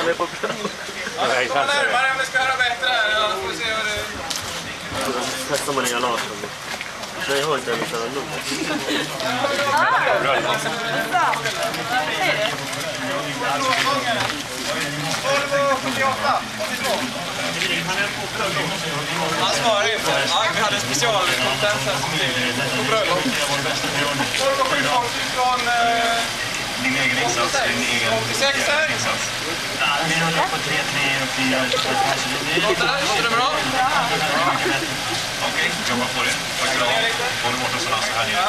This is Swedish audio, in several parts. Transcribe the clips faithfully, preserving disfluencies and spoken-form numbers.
är på plats. Ja, kom närmare om ni ska höra bättre här. Ja, får vi se vad det... Testar man inga laser. Nej, jag har inte en sån här nummer. tolv sjuttioåtta, åttiotvå. Han svarar inte. Ja, vi hade specialkompetens här som till på bröllop. tolv sjuttioåtta från åttiosex här. Vi rullar på tre tre och fyra. Låter det? Låter det bra? Okej, jobba på det. Tack för det. Både Mårtensson och Lasse här nere.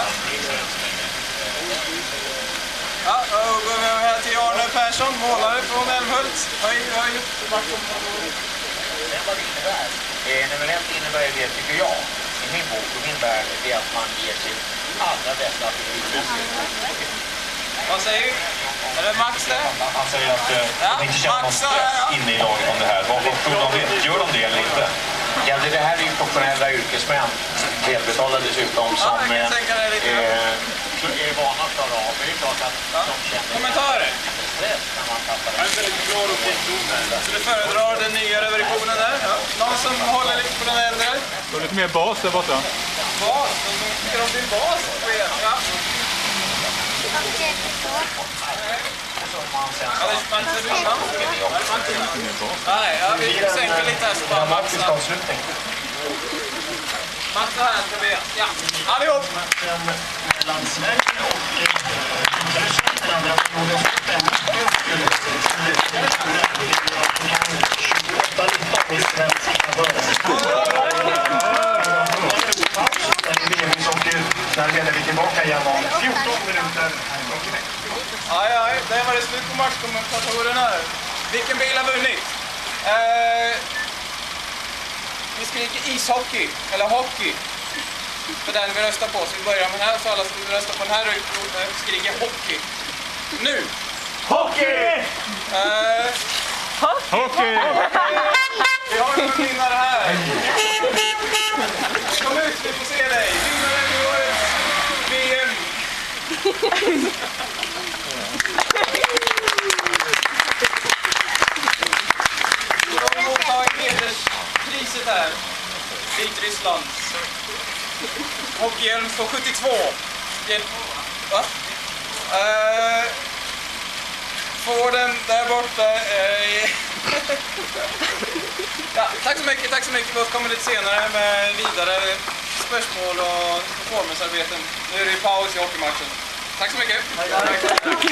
Ja, då går vi över här till Arne Persson, målare från Älmhult. Höj, höj. Vad det innebär? Eh, nummer ett innebär det, tycker jag, i min bok och min värld, det är att man ger sig allra bästa till. Vad säger vi? Är det Max det? Han säger att eh, Ja, de inte känner någon Max, stress ja. inne i laget om det här. Vad tror de det? Gör de det eller inte? Ja, det, det här är ju professionella yrkesmän, välbetalda dessutom, som Ja, jag kan tänka det lite. eh, är vana att klara av. Det är klart att Ja. de känner Kommentarer? stress när man tappar det. Så du föredrar den nyare versionen där? Ja. Någon som håller lite på den äldre? Det är lite mer bas där borta. Bas? De tycker om din bas på er. Ja. Ja, det är Max är innan. Nej, ja, vi sänker lite här så bara Max. avslutning. Max här ska vi. Ja, allihop! Mellan Sverige och den andra perioden i svenska Där leder vi tillbaka igen om fjorton minuter. Aj, aj, det var det slut på matchkommentatorerna här. Vilken bil har vunnit? Eh, vi skriker ishockey, eller hockey. För den vi röstar på. Så vi börjar med den här, så alla som röstar på den här skriker hockey. Nu! Hockey! Eh, Hockey! vi har en vinnare här. Kom ut, vi får se dig. Vinnaren i årets V M. Vi har mottagit hederspriset här. Vitrysslands. Hockeyhjälm står sjuttiotvå. Va? Uh, får den där borta. Uh, ja, tack så mycket, tack så mycket. Vi återkommer lite senare med vidare spörsmål och performancearbeten. Nu är det paus i hockeymatchen. Tack så mycket.